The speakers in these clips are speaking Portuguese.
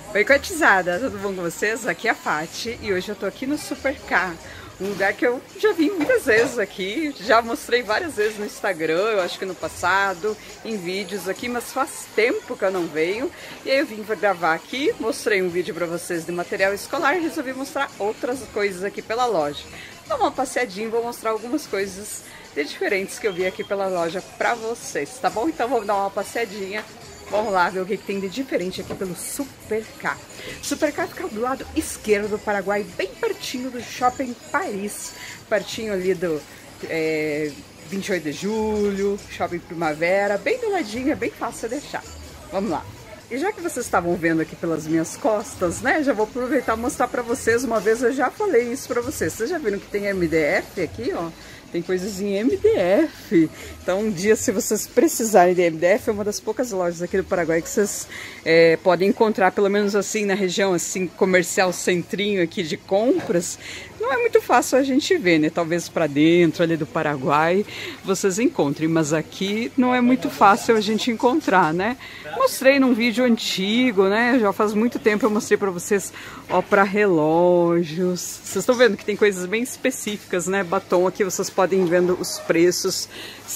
Oi, coitizada, tudo bom com vocês? Aqui é a Fati e hoje eu tô aqui no Supercar, um lugar que eu já vim muitas vezes aqui, já mostrei várias vezes no Instagram, eu acho que no passado, em vídeos aqui, mas faz tempo que eu não venho. E aí eu vim gravar aqui, mostrei um vídeo pra vocês de material escolar e resolvi mostrar outras coisas aqui pela loja. Dá uma passeadinha, vou mostrar algumas coisas de diferentes que eu vi aqui pela loja pra vocês, tá bom? Então vamos dar uma passeadinha. Vamos lá ver o que tem de diferente aqui pelo Supercar. Supercar fica do lado esquerdo do Paraguai, bem pertinho do Shopping Paris. Pertinho ali do 28 de julho, Shopping Primavera, bem do ladinho, é bem fácil de achar. Vamos lá. E já que vocês estavam vendo aqui pelas minhas costas, né, já vou aproveitar e mostrar pra vocês. Uma vez eu já falei isso pra vocês. Vocês já viram que tem MDF aqui, ó? Tem coisas em MDF. Então um dia, se vocês precisarem de MDF, é uma das poucas lojas aqui do Paraguai que vocês podem encontrar, pelo menos assim, na região assim, comercial centrinho aqui de compras. Não é muito fácil a gente ver, né? Talvez para dentro ali do Paraguai vocês encontrem, mas aqui não é muito fácil a gente encontrar, né? Mostrei num vídeo antigo, né? Já faz muito tempo eu mostrei para vocês, ó, para relógios. Vocês estão vendo que tem coisas bem específicas, né? Batom aqui, vocês podem ir vendo os preços,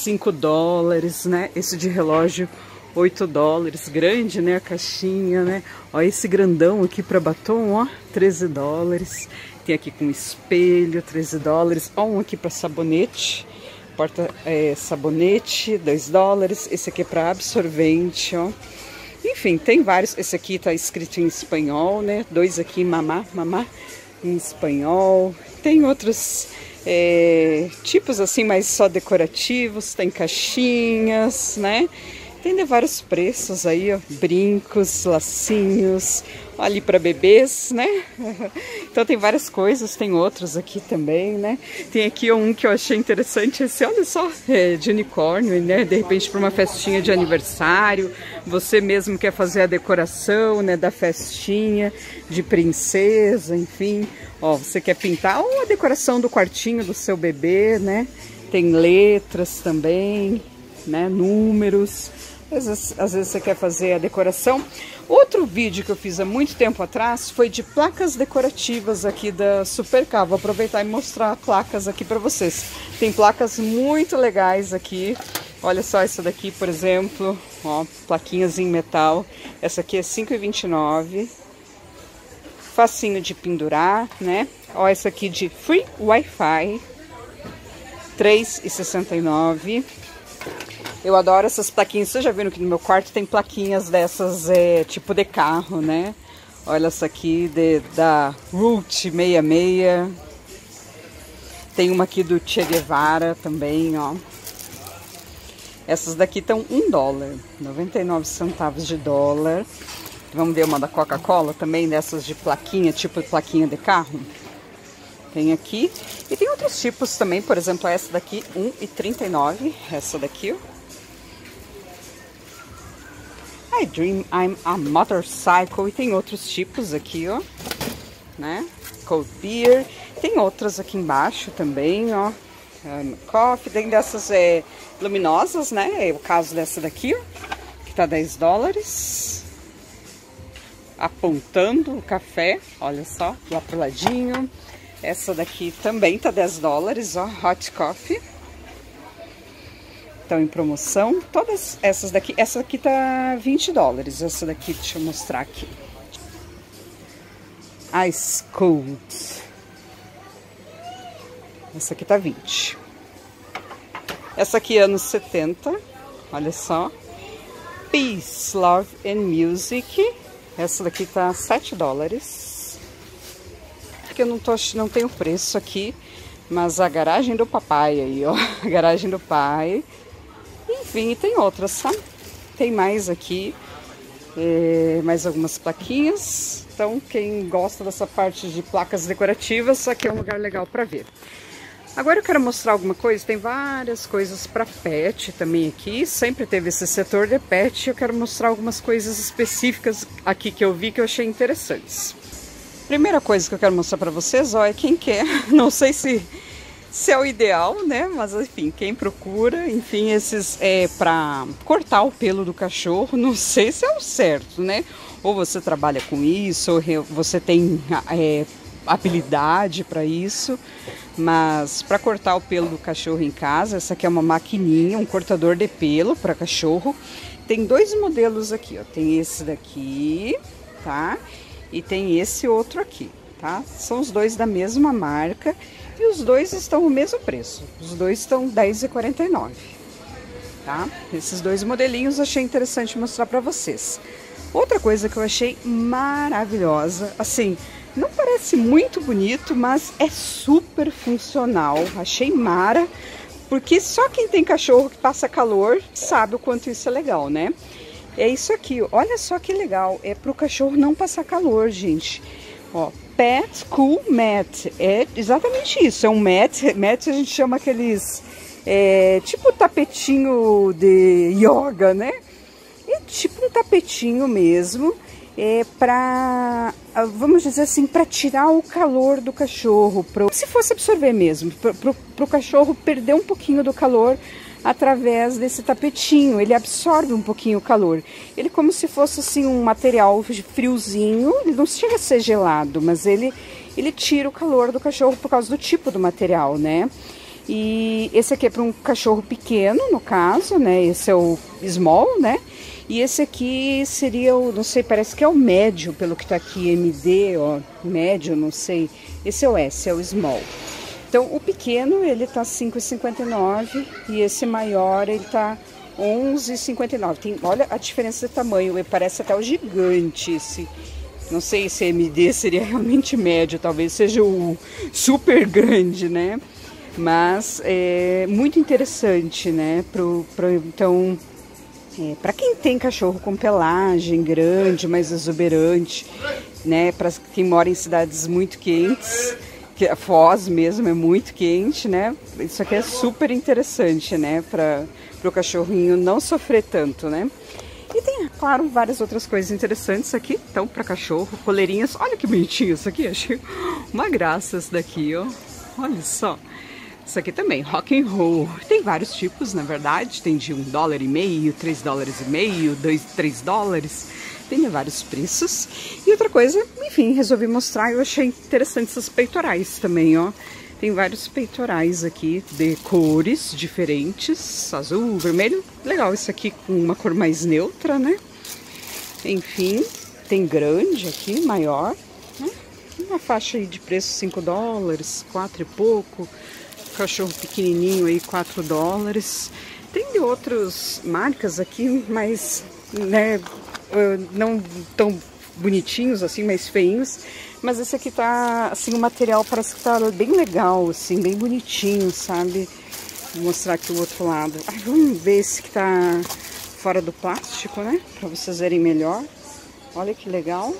$5, né? Esse de relógio, $8, grande, né? A caixinha, né? Ó, esse grandão aqui para batom, ó, $13. Tem aqui com espelho, $13. Ó, um aqui para sabonete, porta sabonete, $2. Esse aqui é para absorvente, ó. Enfim, tem vários. Esse aqui tá escrito em espanhol, né? Dois aqui, mamá, em espanhol. Tem outros tipos assim, mas só decorativos. Tem caixinhas, né? Tem de vários preços aí, ó, brincos, lacinhos, ali para bebês, né? Então tem várias coisas, tem outros aqui também, né? Tem aqui um que eu achei interessante, esse, olha só, de unicórnio, né? De repente para uma festinha de aniversário, você mesmo quer fazer a decoração, né, da festinha, de princesa, enfim. Ó, você quer pintar ou a decoração do quartinho do seu bebê, né? Tem letras também, né? Números. Às vezes você quer fazer a decoração. Outro vídeo que eu fiz há muito tempo atrás foi de placas decorativas aqui da Supercar. Vou aproveitar e mostrar placas aqui para vocês. Tem placas muito legais aqui. Olha só essa daqui, por exemplo, ó, plaquinhas em metal. Essa aqui é R$5,29. Facinho de pendurar, né? Ó, essa aqui de Free Wi-Fi, R$3,69. Eu adoro essas plaquinhas. Vocês já viram que no meu quarto tem plaquinhas dessas, tipo de carro, né? Olha essa aqui da Route 66. Tem uma aqui do Che Guevara também, ó. Essas daqui estão $1, 99 centavos de dólar. Vamos ver uma da Coca-Cola também, dessas de plaquinha, tipo plaquinha de carro. Tem aqui. E tem outros tipos também, por exemplo, essa daqui, R$1,39. Essa daqui, ó. I Dream I'm a Motorcycle. E tem outros tipos aqui, ó, né? Cold Beer. Tem outras aqui embaixo também, ó. Coffee. Tem dessas luminosas, né? É o caso dessa daqui, ó, que tá $10. Apontando o café, olha só, lá pro ladinho. Essa daqui também tá $10, ó, Hot Coffee. Estão em promoção. Todas essas daqui, essa aqui tá $20. Essa daqui, deixa eu mostrar aqui. Ice Cold. Essa aqui tá 20. Essa aqui anos 70. Olha só. Peace, Love and Music. Essa daqui tá $7. Aqui eu não tenho preço aqui, mas a garagem do papai aí, ó. A garagem do pai. Enfim, tem outras, tá? Tem mais aqui, mais algumas plaquinhas. Então, quem gosta dessa parte de placas decorativas, aqui é um lugar legal para ver. Agora eu quero mostrar alguma coisa. Tem várias coisas para pet também aqui. Sempre teve esse setor de pet. Eu quero mostrar algumas coisas específicas aqui que eu vi que eu achei interessantes. Primeira coisa que eu quero mostrar para vocês, ó, é quem quer. Não sei se é o ideal, né? Mas enfim, quem procura, enfim, esses para cortar o pelo do cachorro, não sei se é o certo, né? ou você trabalha com isso, ou você tem habilidade para isso. Mas para cortar o pelo do cachorro em casa, essa aqui é uma maquininha, um cortador de pelo para cachorro. Tem dois modelos aqui, ó. Tem esse daqui, tá? E tem esse outro aqui, tá? São os dois da mesma marca e os dois estão o mesmo preço. Os dois estão R$10,49, tá? Esses dois modelinhos eu achei interessante mostrar para vocês. Outra coisa que eu achei maravilhosa, assim, não parece muito bonito, mas é super funcional. Achei mara, porque só quem tem cachorro que passa calor sabe o quanto isso é legal, né? É isso aqui, olha só que legal. É pro cachorro não passar calor, gente. Ó, Pet Cool Mat. É exatamente isso, é um mat. Mat a gente chama aqueles, tipo tapetinho de yoga, né? É tipo um tapetinho mesmo. Para, vamos dizer assim, para tirar o calor do cachorro, se fosse absorver mesmo, para o cachorro perder um pouquinho do calor através desse tapetinho. Ele absorve um pouquinho o calor. Ele como se fosse assim um material friozinho, ele não chega a ser gelado, mas ele tira o calor do cachorro por causa do tipo do material, né? E esse aqui é para um cachorro pequeno, no caso, né? Esse é o small, né? E esse aqui seria o, não sei, parece que é o médio, pelo que tá aqui, MD, ó, médio, não sei. Esse é o S, é o small. Então, o pequeno, ele tá R$5,59 e esse maior, ele tá R$11,59. Olha a diferença de tamanho, parece até o gigante esse. Não sei se MD seria realmente médio, talvez seja o super grande, né? Mas é muito interessante, né? Então, para quem tem cachorro com pelagem grande, mais exuberante, né? Para quem mora em cidades muito quentes, que a Foz mesmo é muito quente, né? Isso aqui é super interessante, né? Para o cachorrinho não sofrer tanto, né? E tem, claro, várias outras coisas interessantes aqui. Então, para cachorro, coleirinhas. Olha que bonitinho isso aqui, achei uma graça isso daqui, ó. Olha só. Isso aqui também, rock and roll. Tem vários tipos, na verdade. Tem de $1,50, $3,50, $3. Tem vários preços. E outra coisa, enfim, resolvi mostrar. Eu achei interessante esses peitorais também, ó. Tem vários peitorais aqui de cores diferentes. Azul, vermelho. Legal isso aqui com uma cor mais neutra, né? Enfim, tem grande aqui, maior. Né? Uma faixa aí de preço $5, 4 e pouco. Cachorro pequenininho aí, $4. Tem de outras marcas aqui, mas, né, não tão bonitinhos assim, mais feinhos. Mas esse aqui tá, assim, o material parece que tá bem legal, assim, bem bonitinho, sabe? Vou mostrar aqui o outro lado. Ai, vamos ver esse que tá fora do plástico, né? Pra vocês verem melhor. Olha que legal.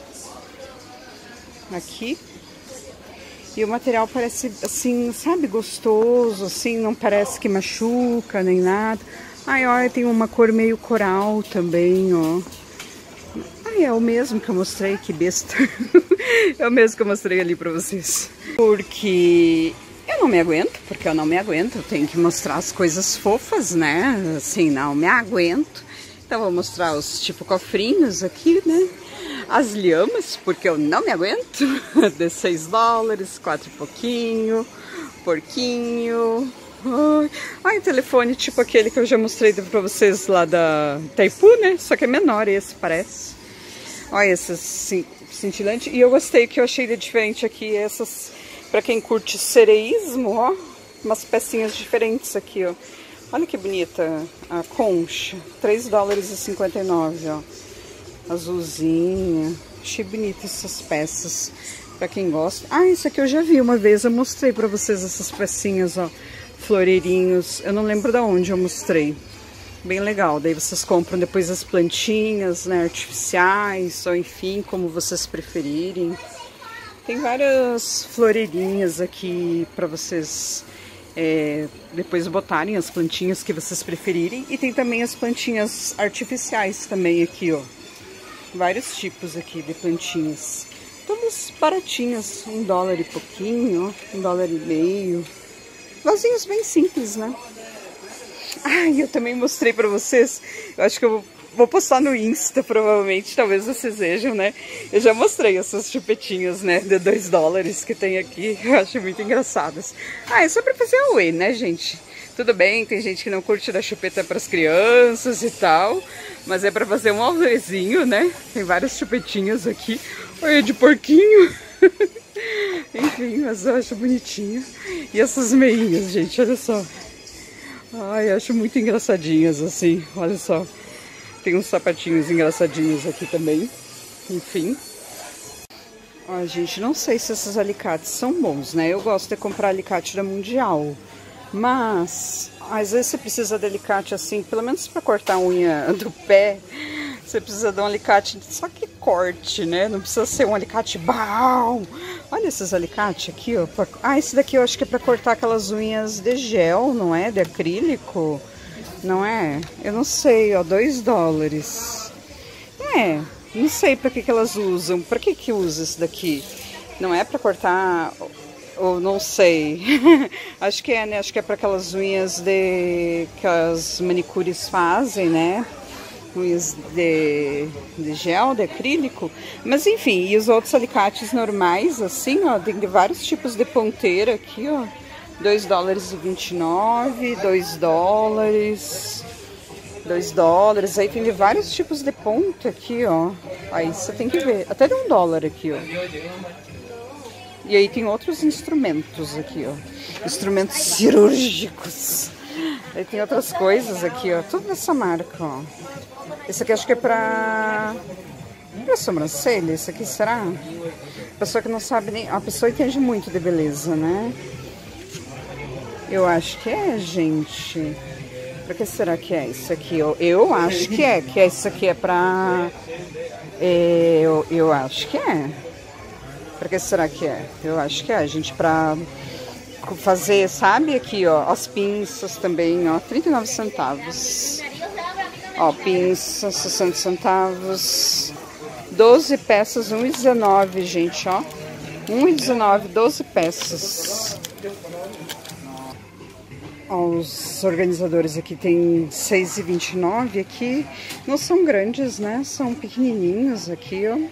Aqui. E o material parece, assim, sabe, gostoso, assim, não parece que machuca nem nada. Ai, olha, tem uma cor meio coral também, ó. Ai, é o mesmo que eu mostrei, que besta. É o mesmo que eu mostrei ali pra vocês. Porque eu não me aguento, eu tenho que mostrar as coisas fofas, né? Assim, não me aguento. Então, vou mostrar os, tipo, cofrinhos aqui, né? As lhamas, porque eu não me aguento, de $6, 4 e pouquinho, porquinho. Ai, telefone tipo aquele que eu já mostrei pra vocês lá da Itaipu, né? Só que é menor esse, parece. Olha esses cintilantes. E eu gostei, que eu achei de diferente aqui, essas, pra quem curte sereísmo, ó. Umas pecinhas diferentes aqui, ó. Olha que bonita a concha, $3,59, ó. Azulzinha, achei bonita essas peças, pra quem gosta. Ah, isso aqui eu já vi uma vez, eu mostrei pra vocês essas pecinhas, ó, floreirinhos, eu não lembro de onde eu mostrei. Bem legal, daí vocês compram depois as plantinhas, né, artificiais, ou enfim, como vocês preferirem. Tem várias floreirinhas aqui pra vocês depois botarem as plantinhas que vocês preferirem. E tem também as plantinhas artificiais também aqui, ó. Vários tipos aqui de plantinhas. Todas baratinhas, $1 e pouquinho, $1,50. Vasinhos bem simples, né? Ai, eu também mostrei pra vocês. Eu acho que eu vou postar no Insta, provavelmente, talvez vocês vejam, né? Eu já mostrei essas chupetinhas, né, de $2 que tem aqui, eu acho muito engraçadas. Ah, é só pra fazer away, né, gente? Tudo bem, tem gente que não curte dar chupeta pras crianças e tal, mas é pra fazer um awayzinho, né? Tem várias chupetinhas aqui. Olha, de porquinho. Enfim, mas eu acho bonitinho. E essas meinhas, gente, olha só. Ai, eu acho muito engraçadinhas, assim, olha só. Tem uns sapatinhos engraçadinhos aqui também. Enfim. Ó, gente, não sei se esses alicates são bons, né? Eu gosto de comprar alicate da Mundial. Mas, às vezes você precisa de alicate assim, pelo menos para cortar a unha do pé. Você precisa de um alicate só que corte, né? Não precisa ser um alicate bom. Olha esses alicates aqui, ó. Ah, esse daqui eu acho que é para cortar aquelas unhas de gel, não é? De acrílico, não é? Eu não sei, ó, $2. É, não sei para que elas usam. Para que usa esse daqui? Não é para cortar, ou não sei. Acho que é, né? Acho que é para aquelas unhas que as manicures fazem, né? Unhas de gel, de acrílico, mas enfim, e os outros alicates normais, assim, ó, tem de vários tipos de ponteira aqui, ó, $2,29, $2, aí tem de vários tipos de ponta aqui, ó, aí você tem que ver, até de $1 aqui, ó, e aí tem outros instrumentos aqui, ó, instrumentos cirúrgicos, aí tem outras coisas aqui, ó, tudo dessa marca, ó. Esse aqui acho que é pra sobrancelha, esse aqui será? Pessoa que não sabe nem... A pessoa entende muito de beleza, né? Eu acho que é, gente. Pra que será que é isso aqui? Eu acho que isso aqui é pra... Eu acho que é. Pra que será que é? Eu acho que é, gente, pra fazer, sabe? Aqui, ó, as pinças também, ó, 39 centavos. Ó, pinça, 60 centavos, 12 peças, 1,19, gente, ó. 1,19, 12 peças. Ó, os organizadores aqui tem 6,29 aqui. Não são grandes, né? São pequenininhos aqui, ó.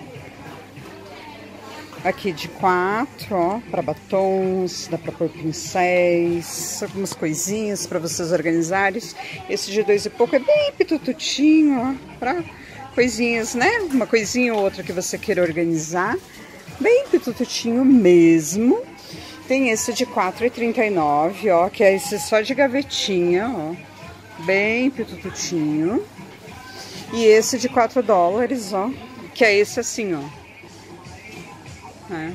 Aqui de 4, ó, para batons, dá para pôr pincéis, algumas coisinhas para vocês organizarem. Esse de 2 e pouco é bem pitututinho, ó, para coisinhas, né? Uma coisinha ou outra que você queira organizar. Bem pitututinho mesmo. Tem esse de 4,39, ó, que é esse só de gavetinha, ó. Bem pitututinho. E esse de $4, ó, que é esse assim, ó. É.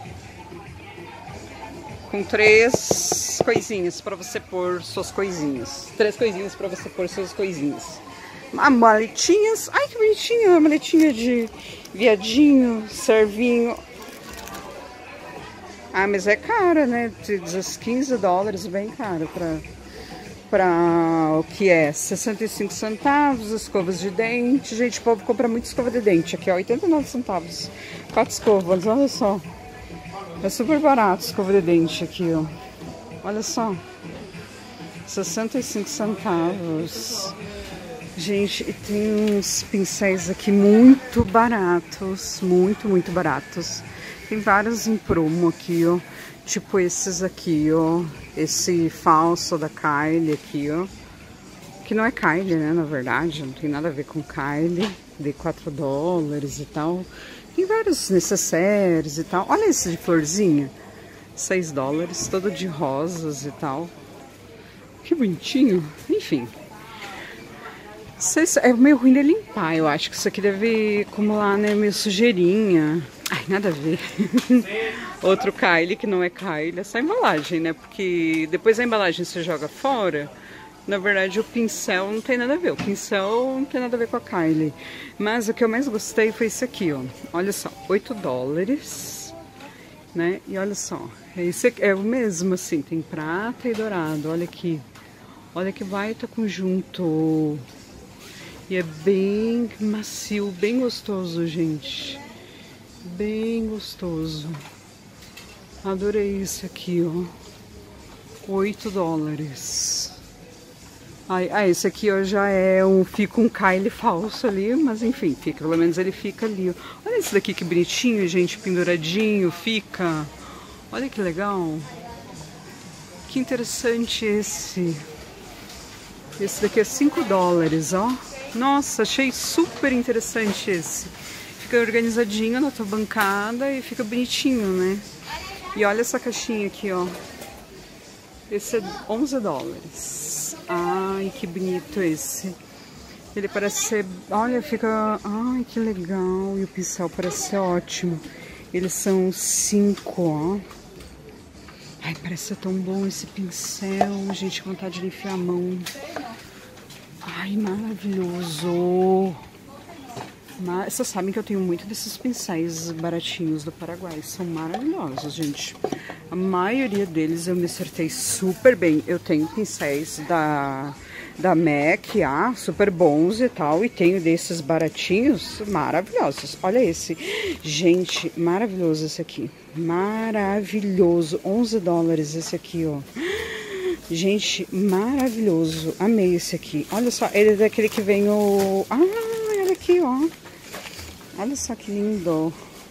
Com 3 coisinhas para você pôr suas coisinhas. 3 coisinhas para você pôr suas coisinhas. Maletinhas. Ai, que bonitinha. Uma maletinha de viadinho, servinho. Ah, mas é cara, né? Diz $15, bem caro para o que é 65 centavos, escovas de dente. Gente, o povo compra muito escova de dente aqui, ó, 89 centavos. 4 escovas, olha só. É super barato escova de dente aqui, ó. Olha só. 65 centavos. Gente, e tem uns pincéis aqui muito baratos, muito baratos. Tem vários em promo aqui, ó. Tipo esses aqui, ó. Esse falso da Kylie aqui, ó. Que não é Kylie, né? Na verdade, não tem nada a ver com Kylie. De $4 e tal. Tem vários necessários e tal. Olha esse de florzinha. $6, todo de rosas e tal. Que bonitinho. Enfim. É meio ruim de limpar, eu acho que isso aqui deve acumular, né? Meio sujeirinha. Ai, nada a ver. Outro Kylie que não é Kylie, é só embalagem, né? Porque depois a embalagem você joga fora. Na verdade, o pincel não tem nada a ver. O pincel não tem nada a ver com a Kylie. Mas o que eu mais gostei foi esse aqui, ó. Olha só, $8, né? E olha só, esse é o mesmo, assim, tem prata e dourado. Olha aqui. Olha que baita conjunto. E é bem macio, bem gostoso, gente. Bem gostoso. Adorei esse aqui, ó. $8. Esse aqui, ó, já é fica um Kylie falso ali, mas enfim, fica, pelo menos ele fica ali, ó. Olha esse daqui que bonitinho, gente, penduradinho, fica. Olha que legal. Que interessante esse. Esse daqui é 5 dólares, ó. Nossa, achei super interessante esse. Fica organizadinho na tua bancada e fica bonitinho, né? E olha essa caixinha aqui, ó. Esse é 11 dólares. Ai, que bonito esse. Ele parece ser... Olha, fica... Ai, que legal. E o pincel parece ser ótimo. Eles são 5, ó. Ai, parece ser tão bom esse pincel. Gente, vontade de enfiar a mão. Ai, maravilhoso. Mas vocês sabem que eu tenho muito desses pincéis baratinhos do Paraguai. São maravilhosos, gente. A maioria deles eu me acertei super bem. Eu tenho pincéis da MAC, super bons e tal. E tenho desses baratinhos maravilhosos. Olha esse. Gente, maravilhoso esse aqui. Maravilhoso. 11 dólares esse aqui, ó. Gente, maravilhoso. Amei esse aqui. Olha só, ele é daquele que vem o... Ah, olha aqui, ó. Olha só que lindo.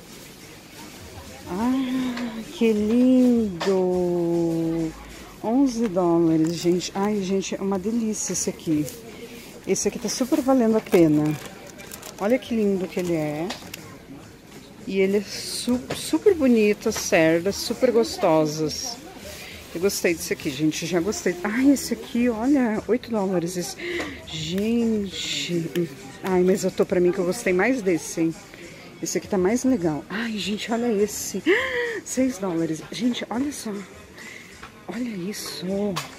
Ah, que lindo. 11 dólares, gente. Ai, gente, é uma delícia esse aqui. Esse aqui tá super valendo a pena. Olha que lindo que ele é. E ele é super bonito, as cerdas, super gostosas. Eu gostei desse aqui, gente. Já gostei. Ai, esse aqui, olha, 8 dólares. Esse. Gente. Ai, mas eu tô pra mim que eu gostei mais desse, hein? Esse aqui tá mais legal. Ai, gente, olha esse. 6 dólares. Gente, olha só. Olha isso.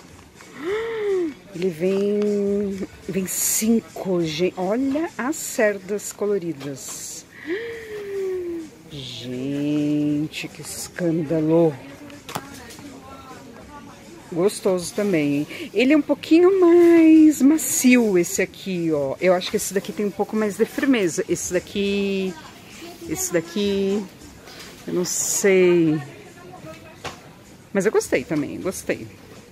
Ele vem 5, gente. Olha as cerdas coloridas. Gente, que escândalo. Gostoso também. Ele é um pouquinho mais macio, esse aqui, ó. Eu acho que esse daqui tem um pouco mais de firmeza. Esse daqui, eu não sei. Mas eu gostei também, gostei.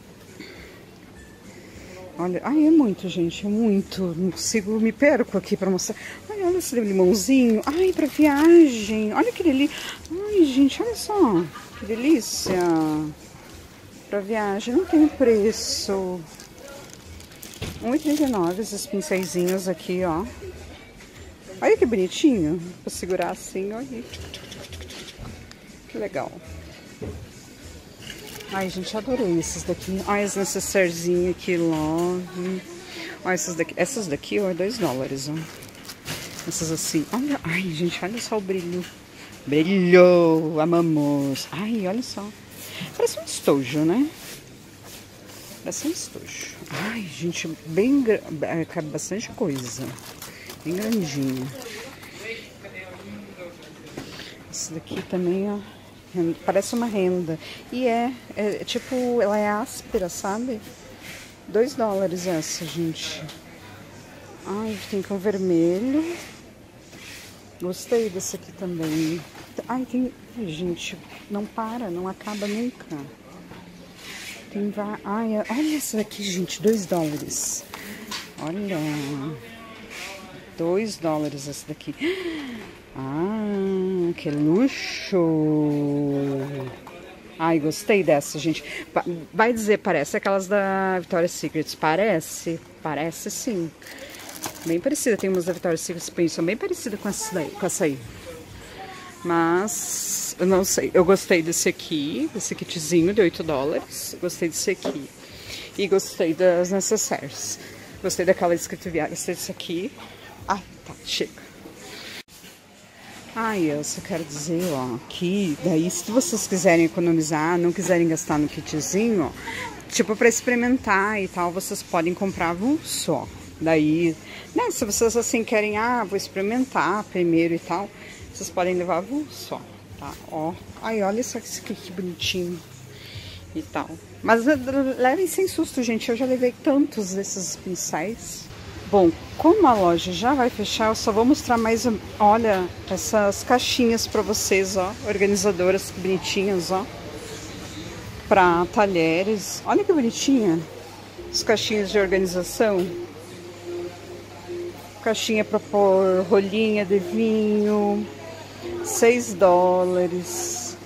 Olha, ai, é muito, gente, é muito. Não consigo, me perco aqui pra mostrar. Ai, olha esse limãozinho. Ai, pra viagem. Olha que delícia. Ai, gente, olha só. Que delícia. Pra viagem, não tem preço. R$1,39 esses pincéisinhos aqui, ó. Olha que bonitinho. Vou segurar assim, ó. Que legal. Ai, gente, adorei esses daqui. Ai, as necessairezinhas aqui, love. Ó, essas daqui, ó, é 2 dólares, ó. Essas assim. Olha, ai, gente, olha só o brilho. Brilhou, amamos. Ai, olha só. Parece um estojo, né? Parece um estojo. Ai, gente, cabe bastante coisa. Bem grandinho. Esse daqui também, ó. Parece uma renda. E tipo, ela é áspera, sabe? 2 dólares essa, gente. Ai, tem com vermelho. Gostei desse aqui também. Ai, tem... Ai, gente, não para, não acaba nunca. Tem... Ai, olha essa daqui, gente, 2 dólares. Olha. 2 dólares essa daqui. Ah, que luxo. Ai, gostei dessa, gente. Vai dizer, parece aquelas da Victoria's Secret. Parece? Parece sim. Bem parecida. Tem umas da Victoria's Secret, são bem parecidas com essa aí. Mas, eu não sei. Eu gostei desse aqui, desse kitzinho de 8 dólares. Gostei desse aqui. E gostei das necessaires. Gostei daquela escrita viagem. Gostei desse aqui. Ah, tá, chega. Ai, eu só quero dizer, ó, que daí se vocês quiserem economizar, não quiserem gastar no kitzinho, ó, tipo pra experimentar e tal, vocês podem comprar avulso, ó. Daí, né, se vocês assim querem, vou experimentar primeiro e tal, vocês podem levar avulso, ó, tá, ó. Ai, olha só isso aqui que bonitinho e tal. Mas levem sem susto, gente, eu já levei tantos desses pincéis. Bom, como a loja já vai fechar, eu só vou mostrar mais, olha, essas caixinhas pra vocês, ó, organizadoras bonitinhas, ó, pra talheres. Olha que bonitinha. As caixinhas de organização. Caixinha para pôr rolinha de vinho, $6.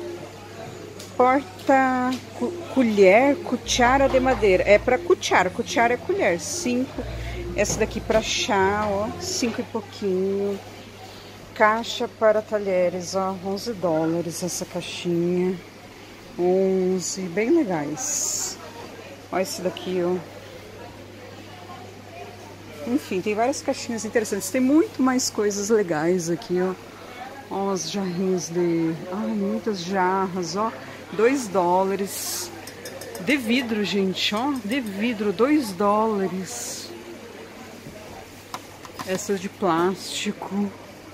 Porta colher, cuchara de madeira. É para cuchara é colher, 5. Essa daqui para chá, ó, 5 e pouquinho. Caixa para talheres, ó, $11 essa caixinha. 11, bem legais. Olha esse daqui, ó. Enfim, tem várias caixinhas interessantes. Tem muito mais coisas legais aqui, ó. Ó, as jarrinhas de... Ai, muitas jarras, ó. $2. De vidro, gente, ó. De vidro, $2. Essas de plástico.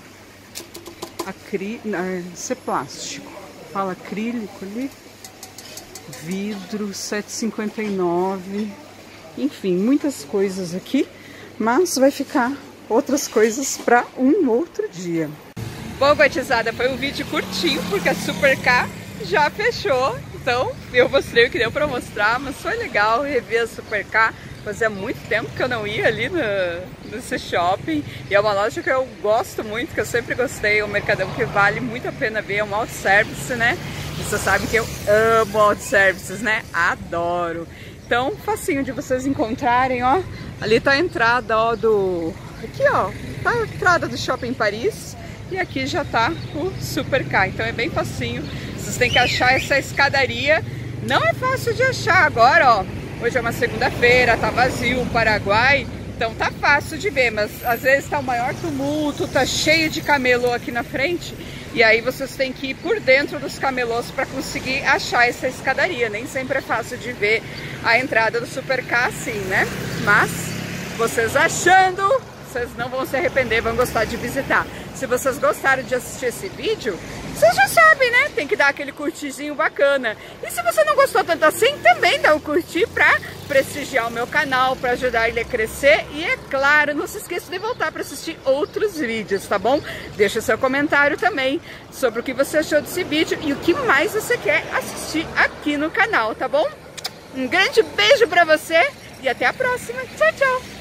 Isso é plástico. Fala acrílico ali. Vidro, R$7,59. Enfim, muitas coisas aqui. Mas vai ficar outras coisas para um outro dia. Bom, guatizada, foi um vídeo curtinho, porque a Super K já fechou. Então, eu mostrei o que deu para mostrar, mas foi legal rever a Super K. Fazia muito tempo que eu não ia ali nesse shopping. E é uma loja que eu gosto muito, que eu sempre gostei. É um mercadão que vale muito a pena ver. É um auto-service, né? E vocês sabem que eu amo auto-services, né? Adoro. Então, facinho de vocês encontrarem, ó. Ali tá a entrada, ó, aqui, ó. Tá a entrada do Shopping Paris. E aqui já tá o Super K. Então é bem facinho. Vocês têm que achar essa escadaria. Não é fácil de achar agora, ó. Hoje é uma segunda-feira, tá vazio o Paraguai, então tá fácil de ver, mas às vezes tá o maior tumulto, tá cheio de camelô aqui na frente, e aí vocês têm que ir por dentro dos camelôs para conseguir achar essa escadaria. Nem sempre é fácil de ver a entrada do Super K assim, né? Mas vocês achando, vocês não vão se arrepender, vão gostar de visitar. Se vocês gostaram de assistir esse vídeo, vocês já sabem, né? Tem que dar aquele curtizinho bacana. E se você não gostou tanto assim, também dá um curtir pra prestigiar o meu canal, pra ajudar ele a crescer. E é claro, não se esqueça de voltar para assistir outros vídeos, tá bom? Deixa seu comentário também sobre o que você achou desse vídeo e o que mais você quer assistir aqui no canal, tá bom? Um grande beijo pra você e até a próxima. Tchau, tchau!